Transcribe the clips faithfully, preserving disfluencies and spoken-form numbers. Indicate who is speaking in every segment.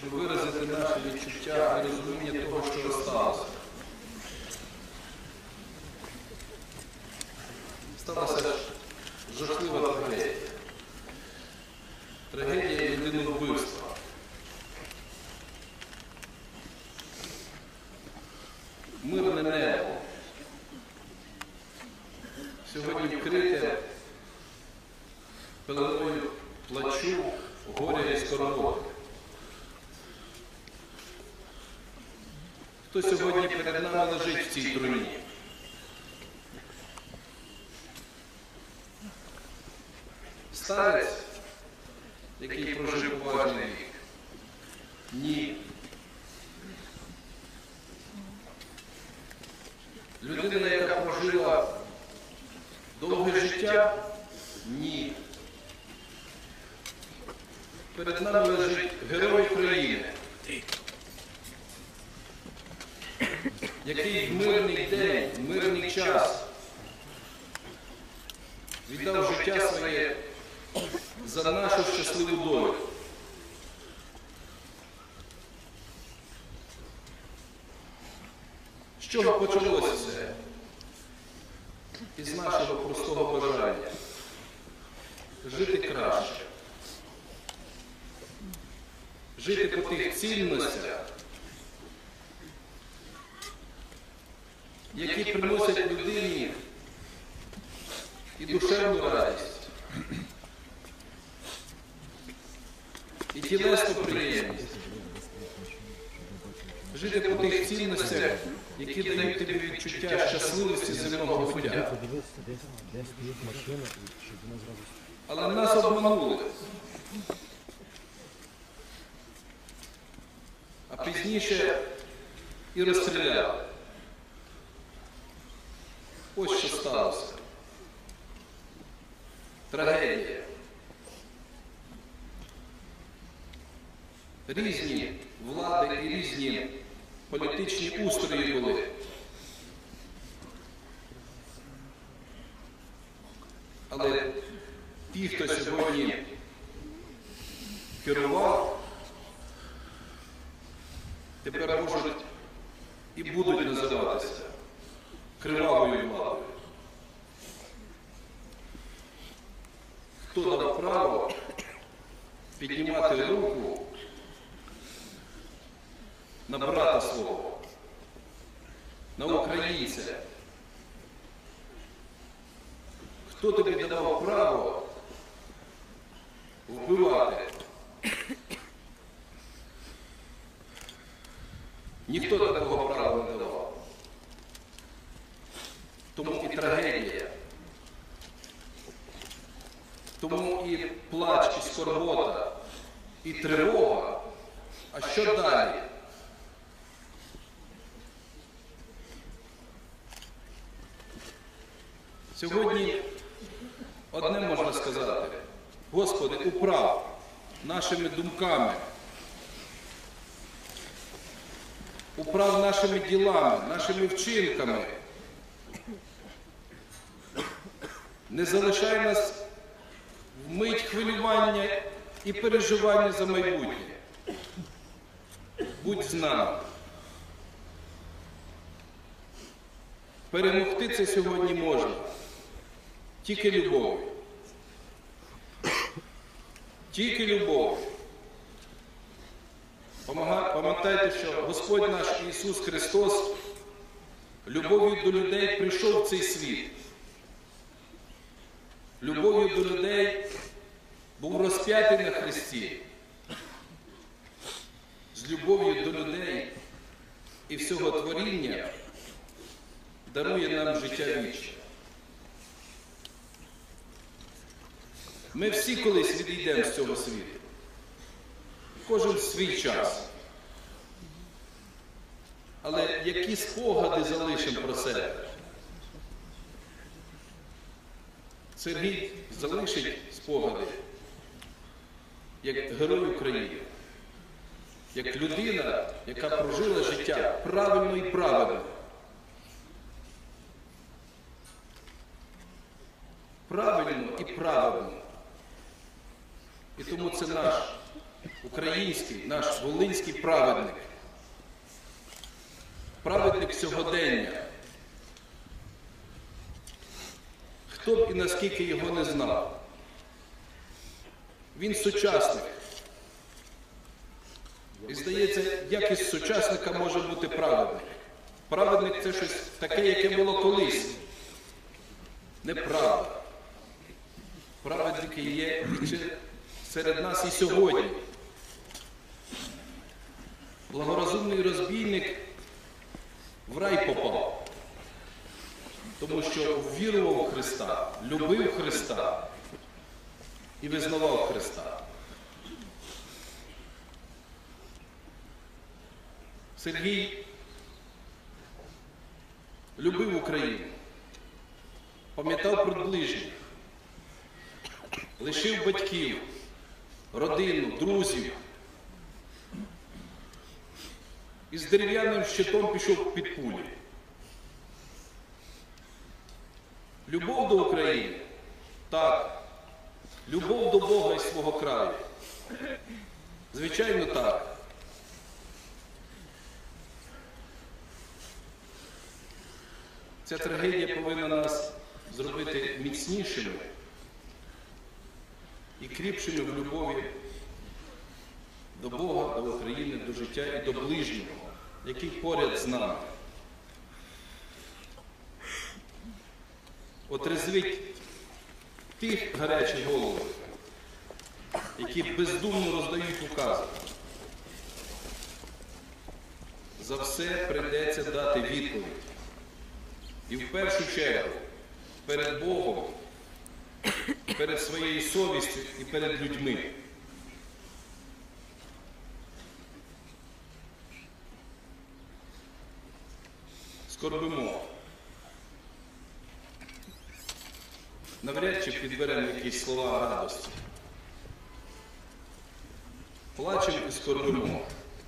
Speaker 1: щоб виразити наше відчуття і розуміння того, що сталося. Сталася жахлива трагедія. Трагедія людиновбивства. Мирне небо сьогодні вкрите пеленою плачу, горя і скорботи. Хто сьогодні перед нами лежить в цій труні? Старець, який прожив поважний вік? Ні. Людина, яка прожила довге життя? Ні. Перед нами лежить герой України, який в мирний день, в мирний час віддав життя своє за нашу щасливу долю. З чого почалося все? Із нашого простого бажання жити краще. Жити по тих цінностях, які приносять людині і душевну радість, і тілесну приємність. Жити по тих цінностях, які дають тобі відчуття щасливості земного буття. Але нас обманули. А пізніше і розстріляли. Ось що сталося. Трагедія. Різні влади і різні політичні устрої були. Але ті, хто сьогодні керував, тепер можуть і будуть називатися кривавою владою. Хто дав право піднімати руку на брата свого, на українця? Хто тобі давав право вбивати? Ніхто такого права не давав. Тому і трагедія, тому і плач, і скорбота, і тривога. А що далі? Сьогодні одне можна сказати: Господи, управ нашими думками, управ нашими ділами, нашими вчинками. Не залишай нас в мить хвилювання і переживання за майбутнє. Будь з нами. Перемогти це сьогодні можна тільки любов'ю. Тільки любов'ю. Пам'ятайте, що Господь наш Ісус Христос любов'ю до людей прийшов в цей світ. Любов'ю до людей був розп'ятий на хресті. З любов'ю до людей і всього творіння дарує нам життя вічне. Ми всі колись відійдемо з цього світу. Кожен в свій час. Але які спогади залишимо про себе? Сергій залишить спогади як герой України, як людина, яка прожила життя правильно і праведно. Правильно і праведно. І тому це наш український, наш волинський праведник. Праведник сьогодення. Хто б і наскільки його не знав. Він сучасник. І здається, як із сучасника може бути праведник? Праведник – це щось таке, яке було колись. Неправда. Праведники є серед нас і сьогодні. Благорозумний розбійник в рай попав, тому що вірував у Христа, любив Христа і визнавав Христа. Сергій любив Україну, пам'ятав про ближніх, лишив батьків, родину, друзів і з дерев'яним щитом пішов під пулі. Любов до України? Так. Любов до Бога і свого краю? Звичайно, так. Ця трагедія повинна нас зробити міцнішими і кріпшими в любові до Бога, до України, до життя і до ближнього, який поряд з нами. Отрезвить тих гарячих головів, які бездумно роздають укази. За все прийдеться дати відповідь. І в першу чергу перед Богом, перед своєю совістю і перед людьми. Скорбимо. Навряд чи підберемо якісь слова радості. Плачемо і скорбимо.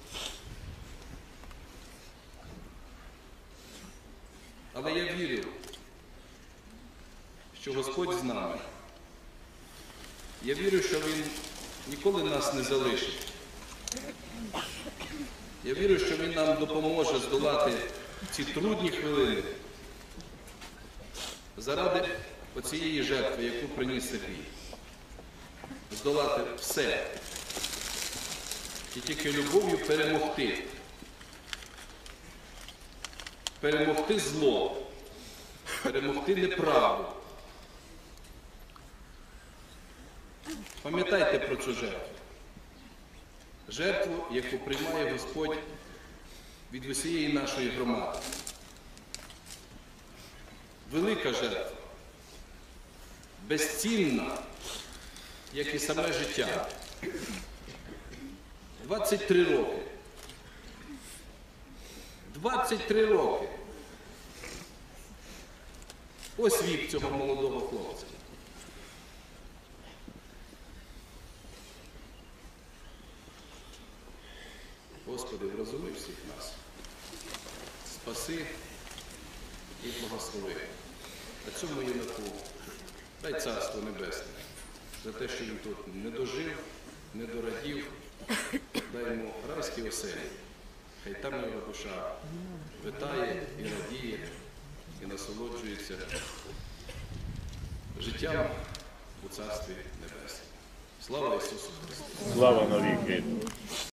Speaker 1: Але я вірю, що Господь з нами. Я вірю, що Він ніколи нас не залишить. Я вірю, що Він нам допоможе здолати ці трудні хвилини заради оцієї жертви, яку приніс Сергій. Здолати все. І тільки любов'ю перемогти. Перемогти зло. Перемогти неправду. Пам'ятайте про цю жертву. Жертву, яку приймає Господь від усієї нашої громади. Велика жертва. Безцінна, як і саме життя. двадцять три роки. двадцять три роки. Ось вік цього молодого хлопця. Господи, врозуми всіх нас. Спаси і благослови. А цьому юнаку дай Царство Небесне за те, що він тут не дожив, не дорадів. Дай йому райські оселі. Хай там його душа витає і радіє, і насолоджується життям у Царстві Небесному. Слава Ісусу Христу!
Speaker 2: Слава навіки!